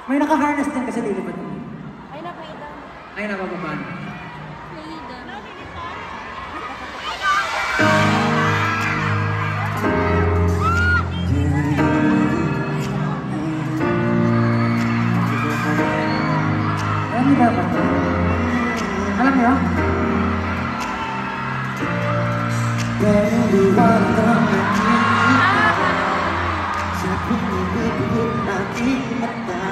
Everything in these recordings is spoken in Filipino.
May naka-harness din kasi lilipad mo. Ay, napaidan. Ay, nabababa. Naidan. Alam niyo ba? Alam niyo? Pero liwanag ang sa pinibibig aking mata.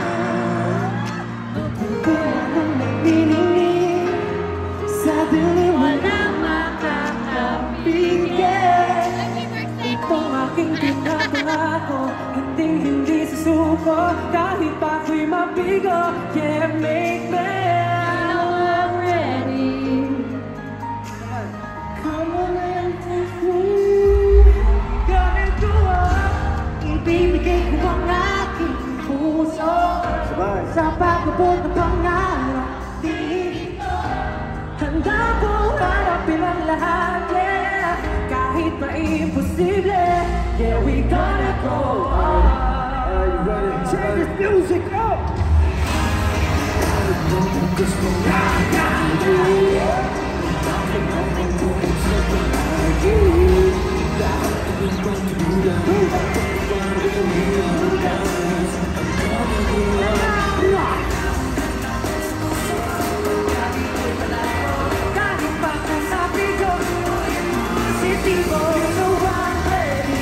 Ang nagniningin sa dilim Walang makakapigil. itong aking pinapangako, hindi susuko kahit pa ako'y mabigo. Yeah, make me I'm ready. come on and take me. Ganito ibibigay ko ang aking puso sa pag-abot ng pangarap. Dito handa ko harapin ang lahat, yeah. Kahit pa imposible, yeah, we gonna go on. Turn this music up. Gusto nga natin kahit pa kung sabi ko positibo, so I'm ready.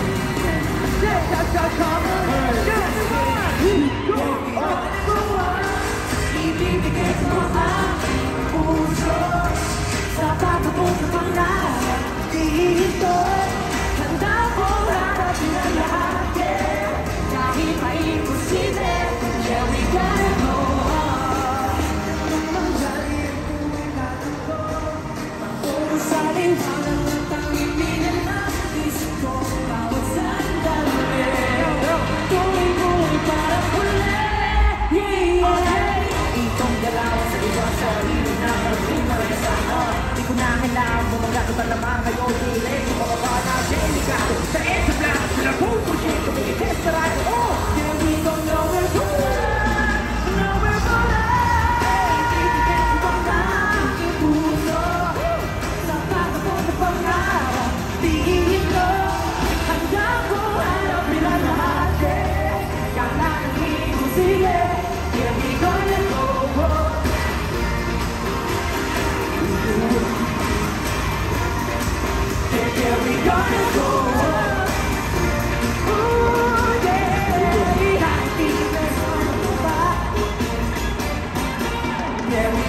Ibibigay ko ang puso sa pagkabot ng pangarap. Dito handa ko harapin ang lahat, yeah. Kahit pa imposible, yeah, we gotta go on. Nung mangyari ang tuwing ko, puro sa liwanag ng tangingin ng isip ko. Bawat sandali, tuloy-tuloy parang huli, yeah, yeah. Itong galaw sa ibang sarili na maraming marasama. Di ko na kailangan bumagat at alamang kayo dilay. Kung mababa na delikado sa edge lang, sila pupusin kung i-test na rin. Oh, yeah, we don't know where to run, know where to run. Ibigay ko ang aking puso sa pagkabot ng pangarap. Dito handa ko harapin ang lahat, yeah. Kahit imposible, yeah, we gonna go on. Yeah, we gonna go on. Ooh, yeah, we got to be the best one. Yeah, we